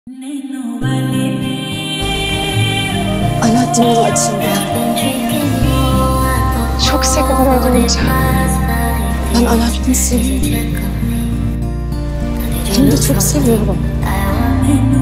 Alaaddin'in o içinde. Çok seviyorum öldürünce. Ben Alaaddin'i seviyorum. Hem de çok seviyorum.